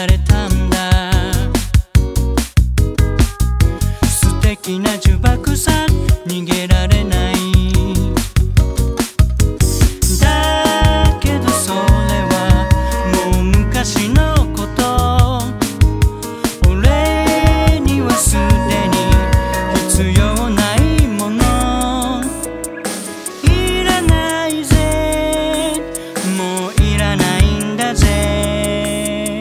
られたんだ。素敵な呪縛さ、逃げられない。だけどそれはもう昔のこと。俺にはすでに必要ないもの。いらないぜ、もういらないんだぜ。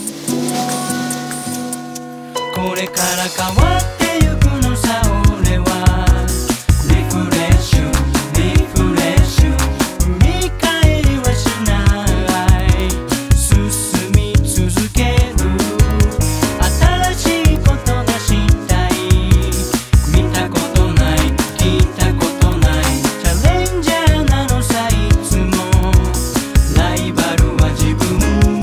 これから変わってゆくのさ、俺はリフレッシュリフレッシュ、見返りはしない。進み続ける、新しいことがしたい。見たことない聞いたことない、チャレンジャーなのさいつも。ライバルは自分。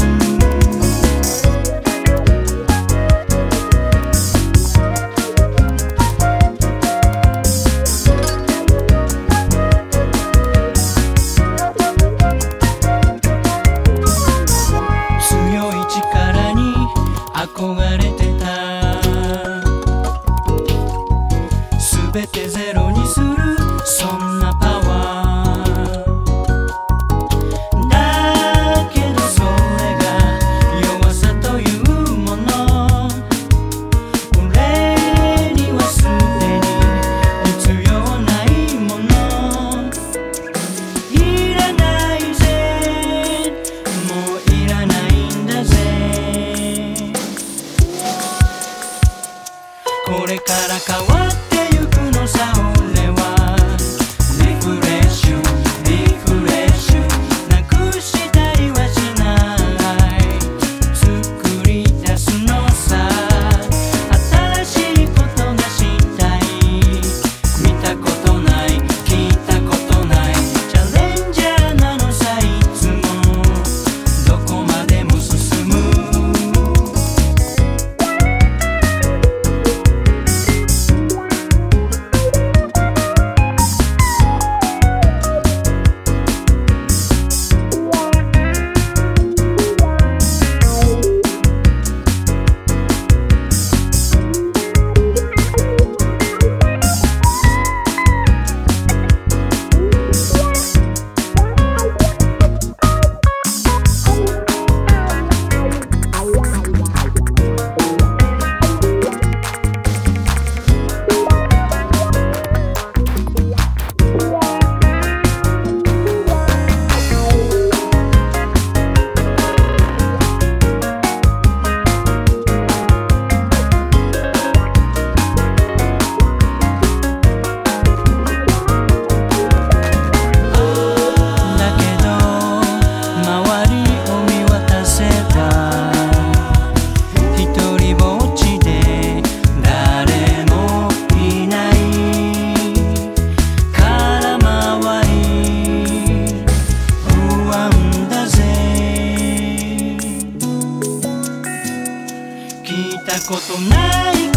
強い力に憧れてた。すべてゼロにする、そんなパワー。だけどそれが弱さというもの。俺にはすでに必要ないもの。いらないぜ、もういらないんだぜ。これから変わってゆくのさ、俺はリフレッシュリフレッシュ、なくしたりはしない。作り出すのさ、新しいことがしたい。見たことない聞いたことない、チャレンジャーなのさいつも。どこまでも進む。だけど周りを見渡せば一人ぼっちで誰もいない。空回り不安だぜ。聞いたことない